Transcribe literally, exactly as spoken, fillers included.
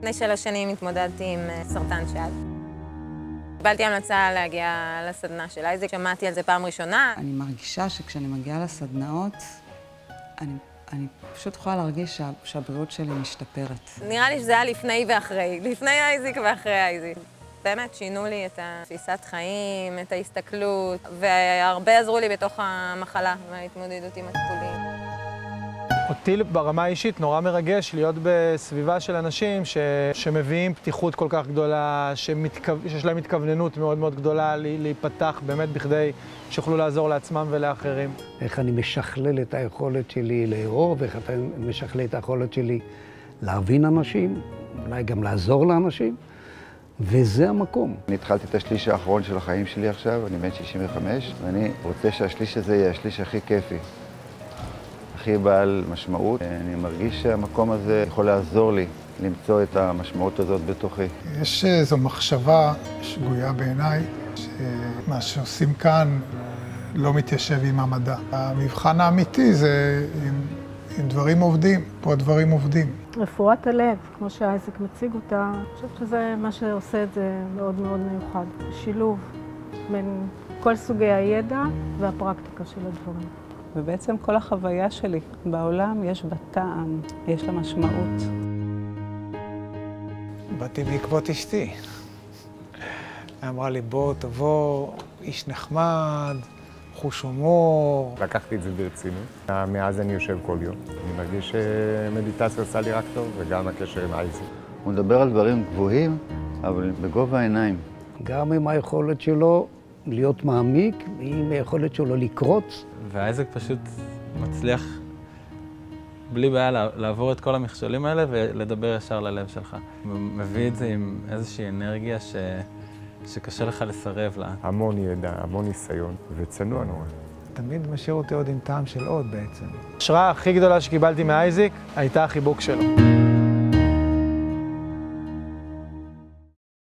לפני שלוש שנים התמודדתי עם סרטן שד. קיבלתי המלצה להגיע לסדנה של אייזיק, שמעתי על זה פעם ראשונה. אני מרגישה שכשאני מגיעה לסדנאות, אני, אני פשוט יכולה להרגיש שה, שהבריאות שלי משתפרת. נראה לי שזה היה לפני ואחרי, לפני אייזיק ואחרי אייזיק. באמת שינו לי את תפיסת חיים, את ההסתכלות, והרבה עזרו לי בתוך המחלה וההתמודדות עם הטיפולים. אותי ברמה האישית נורא מרגש להיות בסביבה של אנשים ש... שמביאים פתיחות כל כך גדולה, שמתכו... שיש להם התכווננות מאוד מאוד גדולה להיפתח באמת בכדי שיוכלו לעזור לעצמם ולאחרים. איך אני משכלל את היכולת שלי לאהוב, איך אתה משכלל את היכולת שלי להבין אנשים, אולי גם לעזור לאנשים, וזה המקום. אני התחלתי את השליש האחרון של החיים שלי עכשיו, אני בן שישים וחמש, ואני רוצה שהשליש הזה יהיה השליש הכי כיפי. הכי בעל משמעות. אני מרגיש שהמקום הזה יכול לעזור לי למצוא את המשמעות הזאת בתוכי. יש איזו מחשבה שגויה בעיניי, שמה שעושים כאן לא מתיישב עם המדע. המבחן האמיתי זה עם, עם דברים עובדים, פה הדברים עובדים. רפואת הלב, כמו שאייזיק מציג אותה, אני חושבת שזה מה שעושה את זה מאוד מאוד מיוחד. שילוב בין כל סוגי הידע והפרקטיקה של הדברים. ובעצם כל החוויה שלי בעולם יש בה טעם, יש לה משמעות. באתי בעקבות אשתי. אמרה לי, בוא, תבוא, איש נחמד, חוש הומור. לקחתי את זה ברצינות. מאז אני יושב כל יום. אני מרגיש שמדיטציה עושה לי רק טוב, וגם הקשר עם אייזיק. הוא מדבר על דברים גבוהים, אבל בגובה העיניים. גם עם היכולת שלו להיות מעמיק, עם היכולת שלו לקרוץ. והאייזיק פשוט מצליח בלי בעיה לעבור את כל המכשולים האלה ולדבר ישר ללב שלך. הוא מביא את זה עם איזושהי אנרגיה ש... שקשה לך לסרב לה. המון ידע, המון ניסיון, וצנוע נורא. תמיד משאיר אותי עוד עם טעם של עוד בעצם. ההשראה הכי גדולה שקיבלתי מאייזיק הייתה החיבוק שלו.